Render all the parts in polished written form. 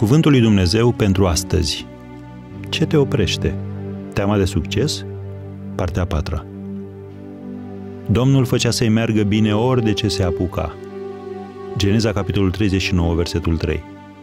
Cuvântul lui Dumnezeu pentru astăzi. Ce te oprește? Teama de succes? Partea a patra. Domnul făcea să-i meargă bine ori de ce se apuca. Geneza, capitolul 39, versetul 3.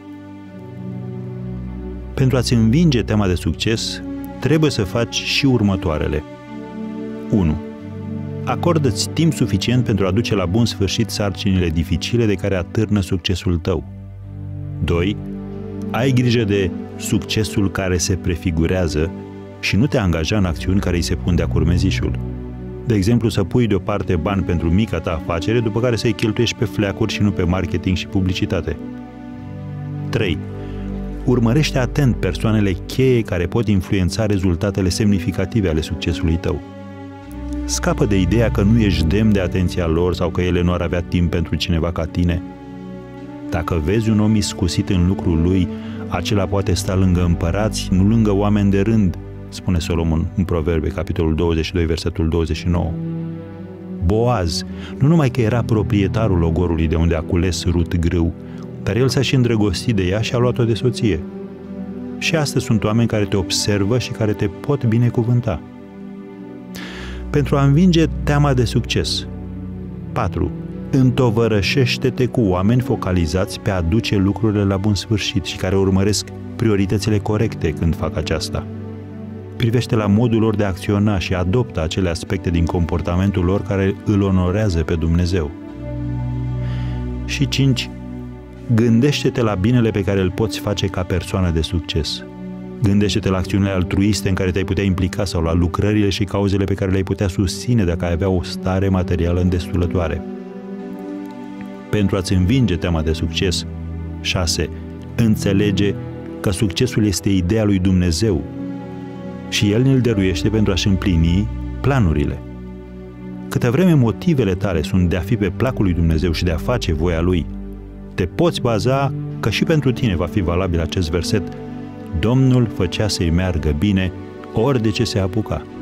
Pentru a-ți învinge teama de succes, trebuie să faci și următoarele. 1. Acordă-ți timp suficient pentru a duce la bun sfârșit sarcinile dificile de care atârnă succesul tău. 2. Ai grijă de succesul care se prefigurează și nu te angaja în acțiuni care îi se pun de-a curmezișul. De exemplu, să pui deoparte bani pentru mica ta afacere, după care să-i cheltuiești pe fleacuri și nu pe marketing și publicitate. 3. Urmărește atent persoanele cheie care pot influența rezultatele semnificative ale succesului tău. Scapă de ideea că nu ești demn de atenția lor sau că ele nu ar avea timp pentru cineva ca tine. Dacă vezi un om iscusit în lucrul lui, acela poate sta lângă împărați, nu lângă oameni de rând, spune Solomon în Proverbe, capitolul 22, versetul 29. Boaz, nu numai că era proprietarul ogorului de unde a cules Rut grâu, dar el s-a și îndrăgostit de ea și a luat-o de soție. Și astăzi sunt oameni care te observă și care te pot binecuvânta. Pentru a învinge teama de succes. 4. Întovărășește-te cu oameni focalizați pe a duce lucrurile la bun sfârșit și care urmăresc prioritățile corecte când fac aceasta. Privește la modul lor de a acționa și adoptă acele aspecte din comportamentul lor care îl onorează pe Dumnezeu. Și 5. Gândește-te la binele pe care îl poți face ca persoană de succes. Gândește-te la acțiunile altruiste în care te-ai putea implica sau la lucrările și cauzele pe care le-ai putea susține dacă ai avea o stare materială îndestulătoare. Pentru a-ți învinge teama de succes. 6. Înțelege că succesul este ideea lui Dumnezeu și El ne-l dăruiește pentru a-și împlini planurile. Câtă vreme motivele tale sunt de a fi pe placul lui Dumnezeu și de a face voia Lui, te poți baza că și pentru tine va fi valabil acest verset: Domnul făcea să-i meargă bine ori de ce se apuca.